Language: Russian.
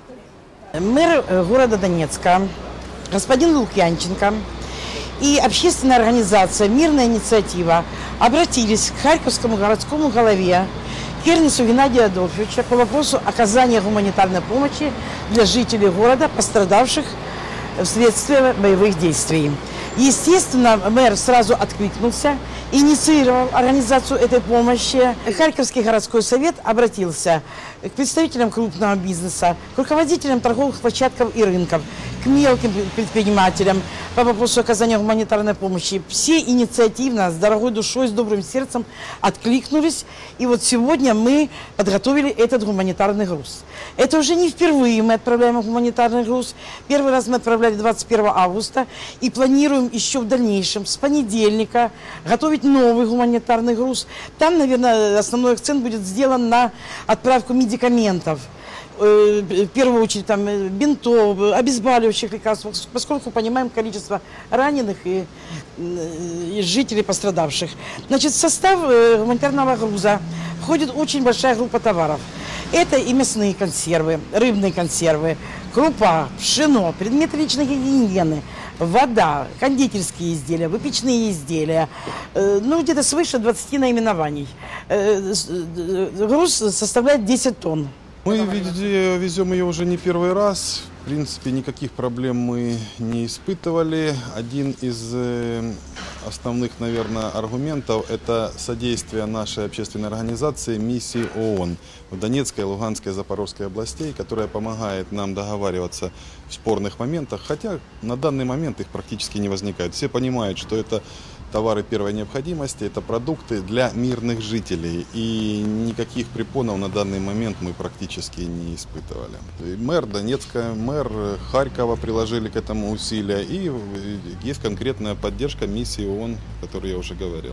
Мэр города Донецка, господин Лукьянченко и общественная организация «Мирная инициатива» обратились к Харьковскому городскому голове Кернесу Геннадию Адольфовичу по вопросу оказания гуманитарной помощи для жителей города, пострадавших вследствие боевых действий. Естественно, мэр сразу откликнулся, инициировал организацию этой помощи. Харьковский городской совет обратился к представителям крупного бизнеса, к руководителям торговых площадок и рынков, к мелким предпринимателям по вопросу оказания гуманитарной помощи. Все инициативно, с дорогой душой, с добрым сердцем откликнулись. И вот сегодня мы подготовили этот гуманитарный груз. Это уже не впервые мы отправляем гуманитарный груз. Первый раз мы отправляли 21 августа и планируем еще в дальнейшем, с понедельника, готовить новый гуманитарный груз. Там, наверное, основной акцент будет сделан на отправку медикаментов. В первую очередь там бинтов, обезболивающих лекарств, поскольку понимаем количество раненых и жителей пострадавших. Значит, в состав гуманитарного груза входит очень большая группа товаров. Это и мясные консервы, рыбные консервы, крупа, пшено, предметы личной гигиены, вода, кондитерские изделия, выпечные изделия, ну где-то свыше 20 наименований. Груз составляет 10 тонн. Мы везем ее уже не первый раз. В принципе, никаких проблем мы не испытывали. Один из основных, наверное, аргументов – это содействие нашей общественной организации миссии ООН в Донецкой, Луганской, Запорожской областей, которая помогает нам договариваться в спорных моментах, хотя на данный момент их практически не возникает. Все понимают, что это товары первой необходимости, это продукты для мирных жителей. И никаких препонов на данный момент мы практически не испытывали. И мэр Донецка, мэр Харькова приложили к этому усилия. И есть конкретная поддержка миссии ООН, о которой я уже говорил.